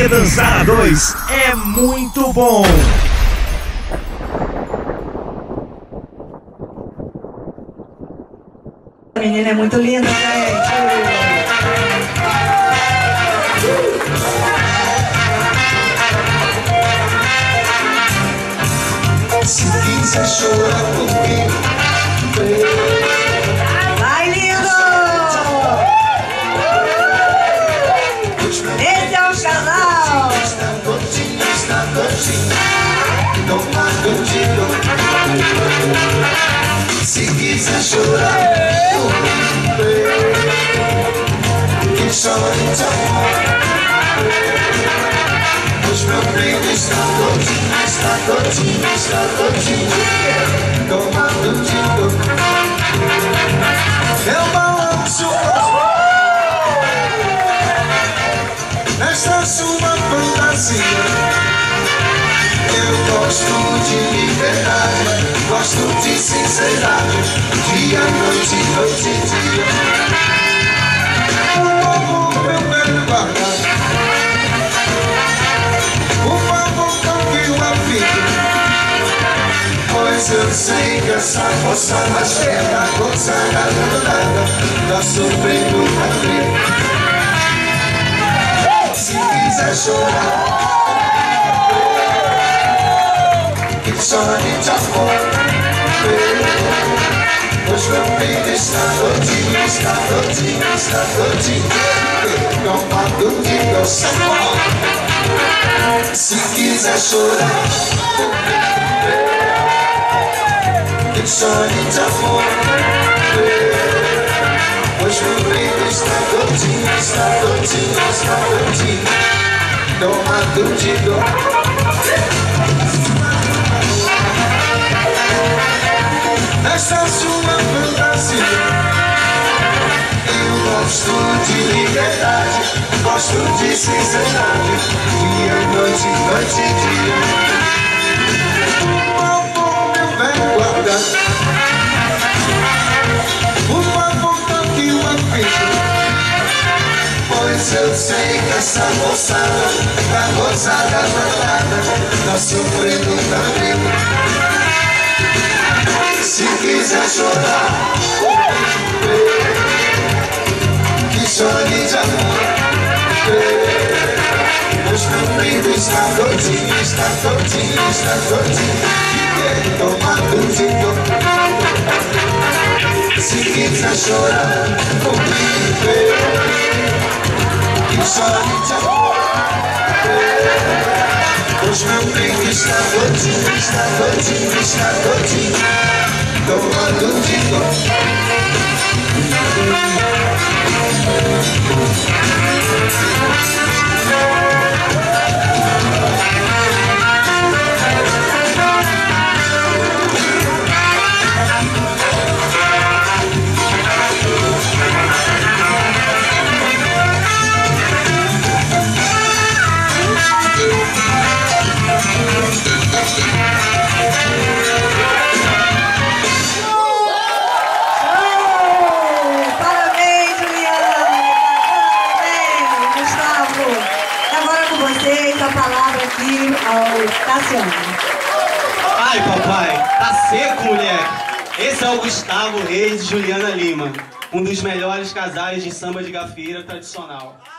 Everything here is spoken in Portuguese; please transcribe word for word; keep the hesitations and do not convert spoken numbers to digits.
Porque dançar a dois é muito bom. A menina é muito linda, gente. Se quiser chorar comigo, vai, lindo! Esse é o casal! está doidinho, está doidinho, toma contigo. Se quiser chorar comigo, que chore de amor. Pois meu bem está doidinho, está doidinho, está doidinho, toma contigo. Eu balanço nesta sua fantasia. Eu gosto de liberdade, gosto de sinceridade, dia, noite, noite, dia. Por favor, meu velho guardado, por favor, toque o apito, pois eu sei que essa moçada chega, moçada danada, tá sofrendo na vida. Se quiser chorar, que chore de amor. Pois meu peito está doidinho, está doidinho, está doidinho, tomado de doce amor. Se quiser chorar, que chore de amor. Pois meu peito está doidinho, está doidinho, está doidinho, tomado de dor. Nessa sua fantasia, eu gosto de liberdade, gosto de sinceridade, dia, noite, noite, dia. Por favor, meu velho guardado, por favor, toque o apito, pois eu sei que essa moçada, a moçada danada, tá sofrendo também. Se quiser chorar, que chore de amor. Pois meu peito está doidinho, está doidinho, está doidinho, tomado de dor. Se quiser chorar comigo, que chore de amor. Pois meu peito está doidinho, está doidinho, está doidinho, tomado de dor. Ai, papai, tá seco, mulher. Esse é o Gustavo Reis e Juliana Lima, um dos melhores casais de samba de gafieira tradicional.